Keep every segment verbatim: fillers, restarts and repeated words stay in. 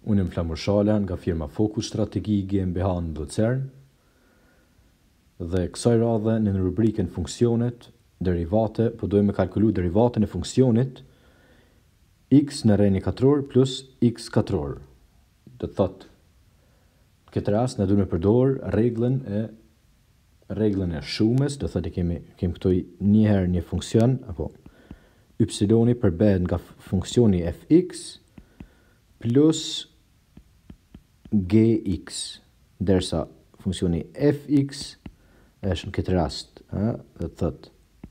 Unë jam Flamur Shala nga firma Fokus Strategie GmbH në Luzern dhe kësaj radhe në rubrikën funksionet, derivate, po dojmë me kalkulu derivatën e funksionit x në rreni katror plus x katror. Do të thotë, në këtë rast ne duhet me përdor rregullën e rregullën e shumës, do thotë kemi kemi këtu një herë një funksion apo y përbehet nga funksioni fx plus gx, derisa funksioni fx është në këtë rast, ë, do të thotë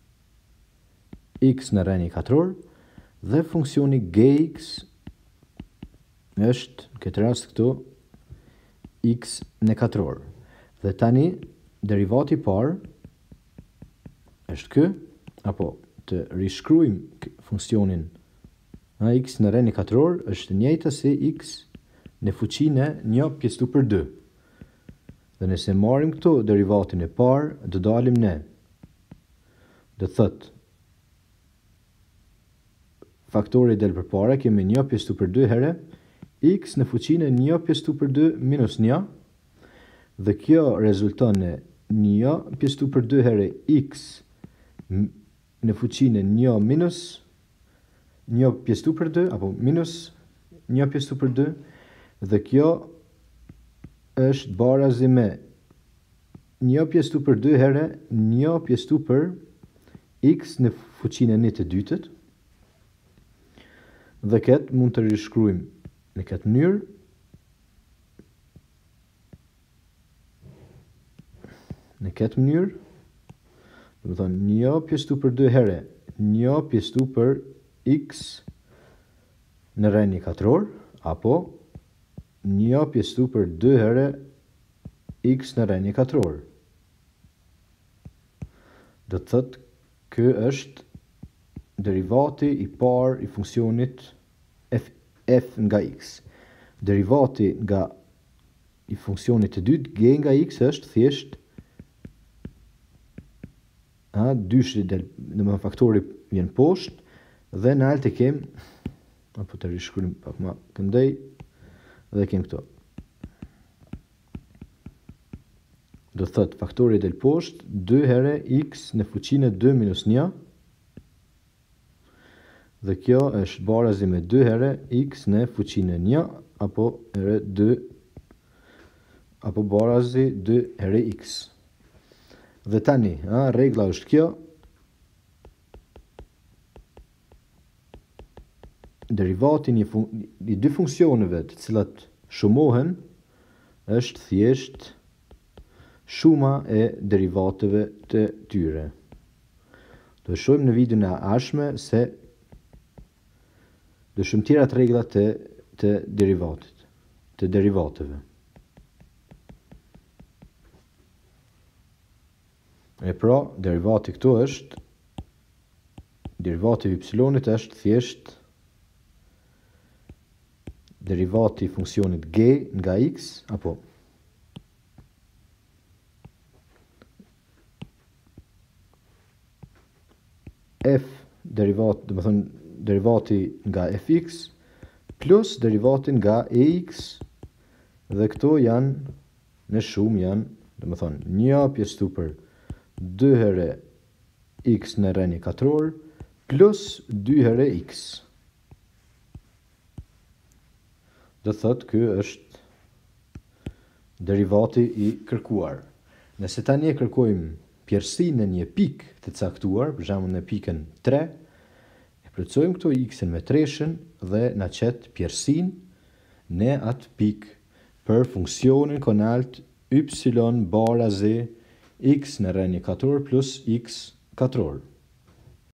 x në rreni katror dhe funksioni gx është në këtë rast këtu x në katror. Dhe tani derivati i parë është ky, apo të rishkruajmë funksionin a x në rreni katror është njëjta si x në fuqinë një pjesë për dy. Dhe nëse marrim këtu derivatin e parë, do dalim ne. Do thotë faktori del përpara kemi një pjesë për dy herë x në fuqinë një pjesë për dy minus një, dhe kjo rezulton në një pjesë për dy herë x në fuqinë një minus një pjesë për dy, apo minus një pjesë për dy, dhe kjo është barazi me një pjesë për dy herë një pjesë për x në fuqinë një të dytët, dhe këtë mund të rishkruajmë në këtë mënyrë. Në këtë mënyrë, do të thonë një pjesë për dy herë një pjesë për x në rreni katror, apo një pjesë për dy herë x në rreni katror. Do të thotë ky është derivati i parë i funksionit f, f nga x. Derivati nga i funksionit të dytë g nga x është thjesht a dyshi del, domethënë faktori vjen poshtë dhe në altë kem, apo të rishkruajmë pak më këndej, dhe kem këto. Do thot faktori del poshtë dy herë x në fuqinë dy minus një, dhe kjo është barazi me dy herë x në fuqinë një, apo herë dy, apo barazi dy herë x. Dhe tani, a, regla është kjo, derivati një fun i dy funksioneve të cilat shumohen është thjesht shuma e derivateve të tyre. Do shohim në videon e ardhshme se do shohim tjera të rregullat të të derivatit, të derivateve. E pra, derivati këtu është derivati i y-it është thjesht derivati i funksionit g nga x, apo f derivat, do të thonë derivati nga fx plus derivati nga ex, dhe këto janë në shumë janë, do të thonë një pjesë për dy herë x në rreni katror plus dy herë x. Do thotë ky është derivati i kërkuar. Nëse tani e kërkojmë pjerësinë në një pikë të caktuar, për shembull në pikën tre, e plotësojmë këto x-in me treshën dhe na çet pjerësinë në atë pikë për funksionin konalt y barazi x në rreni katror plus x katror.